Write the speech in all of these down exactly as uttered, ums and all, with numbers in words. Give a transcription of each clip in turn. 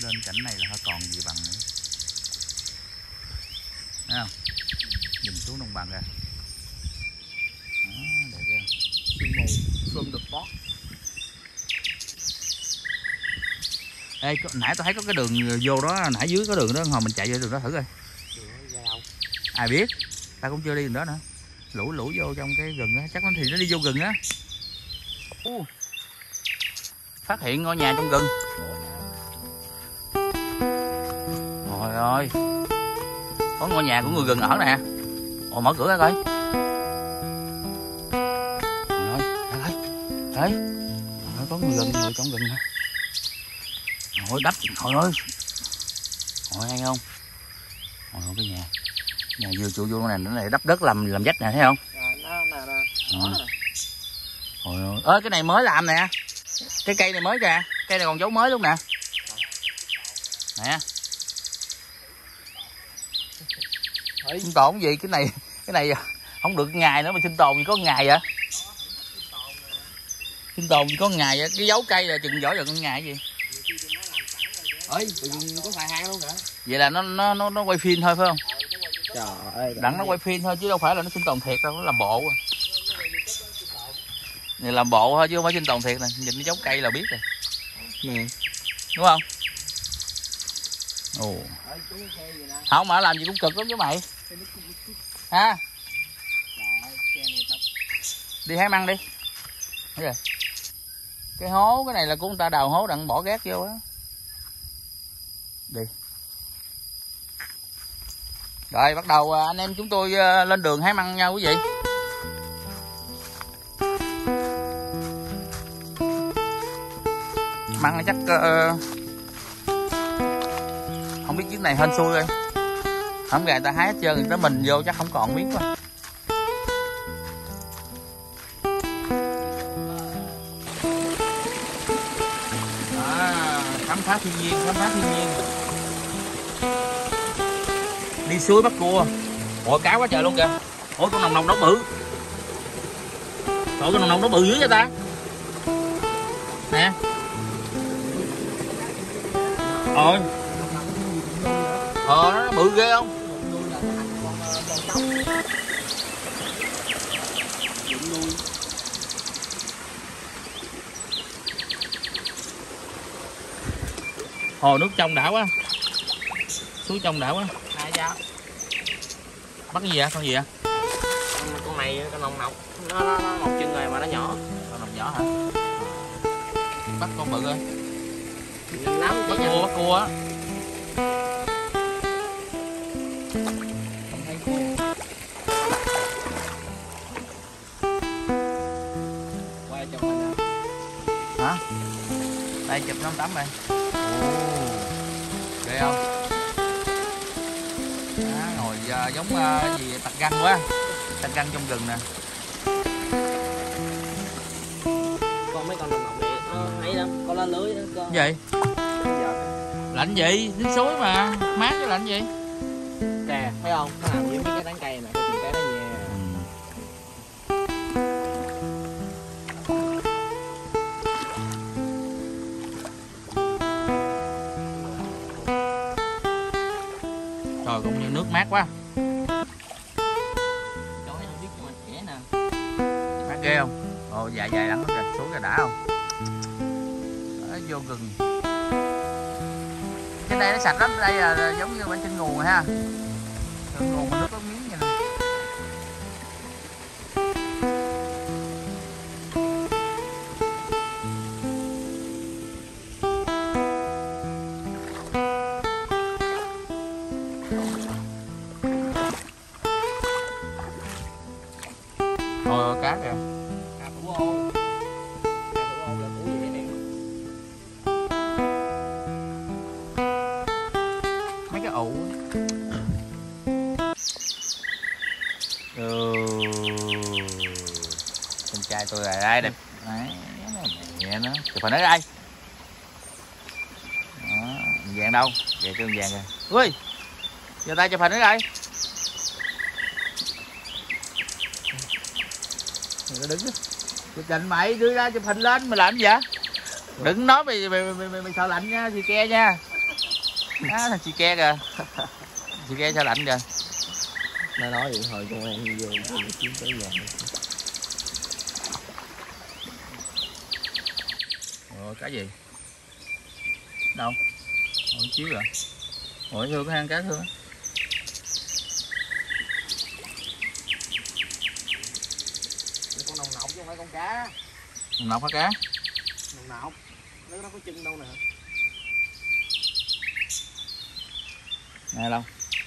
lên cảnh này là còn gì bằng nữa. Thấy không? Nhìn xuống đồng bằng kìa. Đó, đẹp chưa? Sương mù from the top. Ê, có, nãy tôi thấy có cái đường vô đó, nãy dưới có đường đó, hồi mình chạy vô đường đó thử coi. Ai biết, ta cũng chưa đi đường đó nữa. Lũ lũ vô trong cái rừng á, chắc nó thì nó đi vô rừng á. Uh, phát hiện ngôi nhà trong rừng. Trời ơi, có ngôi nhà của người rừng ở nè. Ồ, mở cửa ra coi. Trời ơi, thấy thấy, thấy có người rừng người trong rừng nè. Ôi đắp, trời ơi, ôi hay không? Ôi cái nhà, nhà vừa trụ vô này nó này đắp đất làm làm vách nè, thấy không? Nó nè nè. Ôi ơi, ơi cái này mới làm nè, cái cây này mới kìa, cây này còn dấu mới luôn nè. Nè. Sinh tồn gì cái này, cái này không được ngày nữa mà sinh tồn gì có ngày vậy? Sinh tồn gì có ngày vậy? Cái dấu cây là chừng giỏi được ngày gì? Ơi, có xài hang luôn hả? Vậy là nó nó nó nó quay phim thôi phải không? Trời ơi, đặng nó quay phim thôi chứ đâu phải là nó sinh tồn thiệt đâu, nó làm bộ. Này làm bộ thôi chứ không phải sinh tồn thiệt nè, nhìn cái dấu cây là biết rồi. Nè. Đúng không? Ồ. Không mà làm gì cũng cực lắm chứ mày. Ha? Đi hái măng đi. Thấy rồi. Cái hố cái này là của người ta đào hố đặng bỏ rác vô á. Đi. Rồi bắt đầu anh em chúng tôi lên đường hái măng nha quý vị. Măng chắc uh, không biết chiếc này hên xui rồi. Không gà người ta hái hết trơn, người ta mình vô chắc không còn miếng quá. À, khám phá thiên nhiên, khám phá thiên nhiên. Đi suối bắt cua. Ủa cá quá trời luôn kìa. Ủa con nòng nòng đó bự. Ủa con nòng nòng đó bự dữ vậy ta. Nè. Ôi. Ờ nó bự ghê không? Hồ nước trong đã quá. Suối trong đã quá. Ai sao? Bắt cái gì vậy? Con gì vậy? Con này con nòng nọc. Nó nó nó một chân rồi mà nó nhỏ. Con nòng nhỏ hả? Bắt con bự ơi. Lắm, bắt cua, bắt cua á. Quay chụp mình hả? Đây chụp năm tấm này. Ghê không? Đó, ngồi uh, giống uh, gì tặc găng quá. Tặc găng trong rừng nè. Con mấy con nòng nọc này nó hay lắm, con lá lưới đó con. Gì? Lạnh gì? Nước suối mà, mát chứ lạnh gì? Kè, thấy không? Nó nằm dưới mấy cái tán cây này, cái cái đó nha. Trời cũng như nước mát quá. Trời ơi, biết mà trẻ nè. Mát ghê không? Ồ dài dài lắm kìa, xuống kìa đã không? Đó, vô rừng. Trên đây nó sạch lắm, đây là giống như bên trên nguồn ha. Trên nguồn mà nước có miếng vậy nè. Ôi cá kìa. Cá thủ ô. Cá thủ ô là thủ gì nè. Mấy cái ụ. Ừ. Con trai tôi là đây đẹp. Đấy, nhẹ nó. Chụp hình ở đây. Đó, vàng đâu? Về cái vàng kìa. Ui. Giờ tay chụp hình ở đây. Mày đứng đó. Chụp hình mày đưa ra chụp hình lên mày làm gì vậy? Đừng nói mày mày, mày, mày, mày sợ lạnh nha thì ke nha. Á thằng chị ke kìa. Chị ke sao lạnh kìa. Nó nói vậy hồi công an vô vô kiếm tới nhà. Ủa cá gì? Đâu? Ủa chiếu rồi. Ủa thương cái hang cá thương á. Con nồng nọc chứ không phải con cá. Nồng nọc hả cá? Nồng nọc. Nó đâu có chân đâu nè. Nè đâu?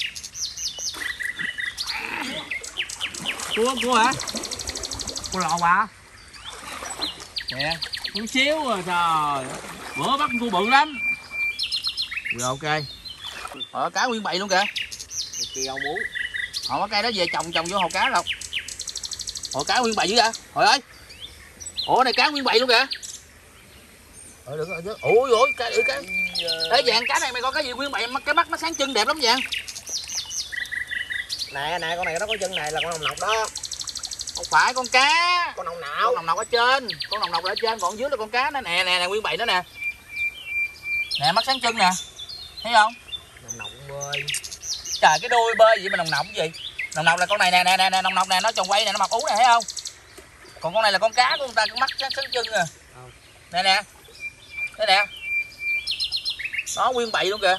Cua cua hả? Cua lò bà. Nè, con xíu rồi trời. Bữa bắt cua bự lắm. Rồi ok. Ở cá nguyên bầy luôn kìa. Kêu muốn. Họ cái cây đó về trồng trồng vô hồ cá đâu. Hồ cá nguyên bầy dữ vậy? Trời ơi. Ủa này cá nguyên bầy luôn kìa. Ờ đừng rồi chứ. Ui ôi cái cái. Ê vàng cá này mày coi cái gì nguyên bầy, cái mắt nó sáng trưng đẹp lắm vàng. Nè nè con này nó có chân này là con nồng nọc đó. Không phải con cá. Con nồng nọc. Con nồng nọc ở trên, con nồng nọc ở trên còn dưới là con cá đó nè nè nè nguyên bầy đó nè. Nè mắt sáng trưng nè. Thấy không? Nồng nọc bơi. Trời cái đuôi bơi gì mà nồng nọc cái gì? Nồng nọc là con này nè nè nè, nè nồng nọc nè, nó tròn quay nè, nó mập ú nè thấy không? Còn con này là con cá của người ta, con mắt sáng trưng nè. Nè nè. Đây nè. Nó nguyên bầy luôn kìa.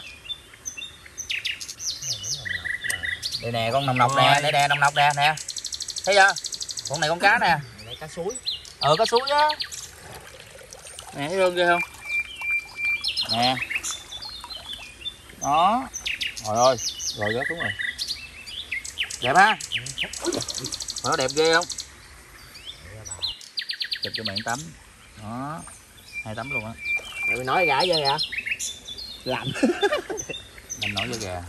Đây nè con nồng nọc nè, đây nè nồng nọc nè nè. Thấy chưa? Con này con cá nè. Này cá suối. Ờ cá suối á. Nè thấy thương ghê không? Nè. Đó. Trời ơi, rồi rớt đúng rồi. Đẹp ha? Nó đẹp ghê không? Chụp cho bạn tấm. Đó. Hai tấm luôn á. Mày nói gãi vậy hả? Làm. Mình nói với gà.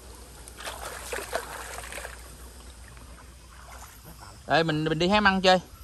Ê mình mình đi hái măng chơi.